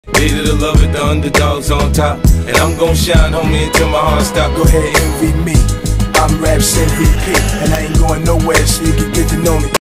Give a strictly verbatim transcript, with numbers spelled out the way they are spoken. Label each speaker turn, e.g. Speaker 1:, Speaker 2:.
Speaker 1: Needed to love it, the underdogs on top. And I'm gon' shine, homie, until my heart stop.
Speaker 2: Go ahead, envy me. I'm Raps M V P, and I ain't going nowhere so you can get to know me.